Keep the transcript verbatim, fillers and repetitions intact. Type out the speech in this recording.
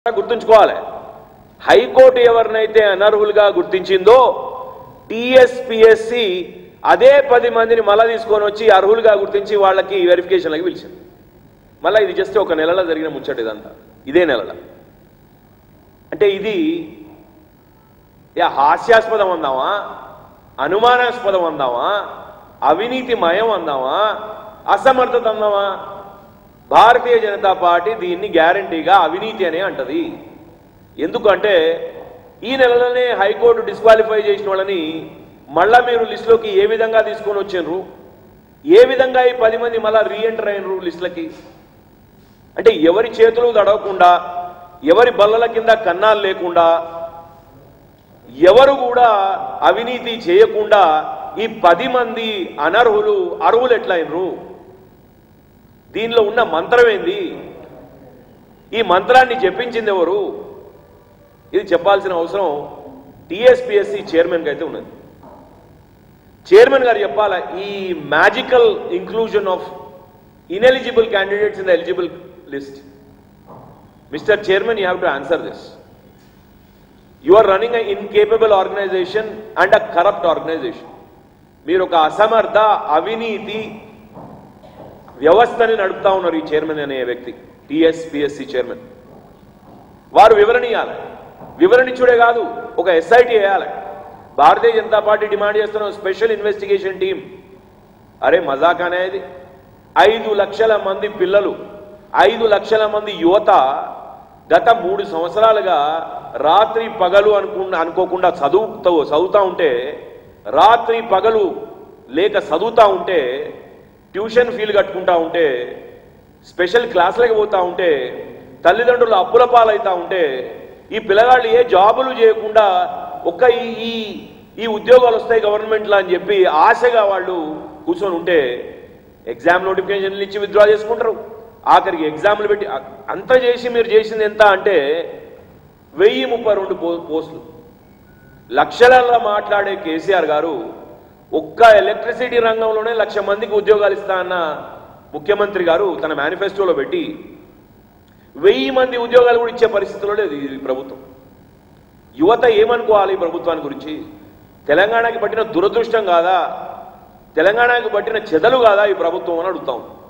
గుర్తుంచుకోవాలి. హైకోర్టు ఎవరినైతే అనర్హులుగా గుర్తించిందో టీఎస్పీఎస్సీ అదే పది మందిని మళ్ళా తీసుకొని వచ్చి అర్హులుగా గుర్తించి వాళ్ళకి వెరిఫికేషన్లకి పిలిచింది. మళ్ళీ ఇది జస్ట్ ఒక నెలలో జరిగిన ముచ్చట ఇదంతా, ఇదే నెలలో. అంటే ఇది హాస్యాస్పదం అందామా, అనుమానాస్పదం అందామా, అవినీతిమయం అందామా, అసమర్థత అందామా? భారతీయ జనతా పార్టీ దీన్ని గ్యారంటీగా అవినీతి అనే అంటది. ఎందుకంటే ఈ నెలలోనే హైకోర్టు డిస్క్వాలిఫై చేసిన వాళ్ళని మళ్ళా మీరు లిస్టులోకి ఏ విధంగా తీసుకొని వచ్చిండ్రు, ఏ విధంగా ఈ పది మంది మళ్ళా రీఎంటర్ అయినరు లిస్టులకి? అంటే ఎవరి చేతులు తడవకుండా, ఎవరి బల్లల కింద కన్నాలు లేకుండా, ఎవరు కూడా అవినీతి చేయకుండా ఈ పది మంది అనర్హులు అర్హులు ఎట్లయినరు? దీనిలో ఉన్న మంత్రం ఏంది? ఈ మంత్రాన్ని చెప్పించింది ఎవరు? ఇది చెప్పాల్సిన అవసరం టీఎస్పీఎస్సీ చైర్మన్కి అయితే ఉన్నది. చైర్మన్ గారు చెప్పాలా ఈ magical inclusion of ineligible candidates in the eligible list. Mister chairman, you have to answer this. You are running a incapable organisation and a corrupt organisation. మీరు ఒక అసమర్థ అవినీతి వ్యవస్థని నడుపుతా ఉన్నారు ఈ చైర్మన్ అనే వ్యక్తి, టీఎస్పీఎస్సీ చైర్మన్. వారు వివరణ ఇవ్వాలి. వివరణ ఇచ్చుడే కాదు, ఒక ఎస్ఐటీ వేయాలి. భారతీయ జనతా పార్టీ డిమాండ్ చేస్తున్న స్పెషల్ ఇన్వెస్టిగేషన్ టీం. అరే మజాక్ అనేది, ఐదు లక్షల మంది పిల్లలు, ఐదు లక్షల మంది యువత గత మూడు సంవత్సరాలుగా రాత్రి పగలు అనుకు అనుకోకుండా చదువుతూ చదువుతూ ఉంటే, రాత్రి పగలు లేక చదువుతూ ఉంటే, ట్యూషన్ ఫీజు కట్టుకుంటా ఉంటే, స్పెషల్ క్లాసులకు పోతూ ఉంటే, తల్లిదండ్రులు అప్పుల పాలవుతూ ఉంటే, ఈ పిల్లగాళ్ళు ఏ జాబులు చేయకుండా ఒక్క ఈ ఈ ఉద్యోగాలు వస్తాయి గవర్నమెంట్లో అని చెప్పి ఆశగా వాళ్ళు కూర్చొని ఉంటే, ఎగ్జామ్ నోటిఫికేషన్లు ఇచ్చి విత్డ్రా చేసుకుంటారు. ఆఖరికి ఎగ్జామ్లు పెట్టి అంత చేసి మీరు చేసింది ఎంత అంటే వెయ్యి ముప్పై రెండు పోస్టులు. లక్షలలో మాట్లాడే కేసీఆర్ గారు ఒక్క ఎలక్ట్రిసిటీ రంగంలోనే లక్ష మందికి ఉద్యోగాలు ఇస్తా అన్న ముఖ్యమంత్రి గారు తన మేనిఫెస్టోలో పెట్టి వెయ్యి మంది ఉద్యోగాలు కూడా ఇచ్చే పరిస్థితిలో లేదు ఈ ప్రభుత్వం. యువత ఏమనుకోవాలి ఈ ప్రభుత్వాన్ని గురించి? తెలంగాణకి పట్టిన దురదృష్టం కాదా, తెలంగాణకి పట్టిన చెదలు కాదా ఈ ప్రభుత్వం అని అడుగుతాం.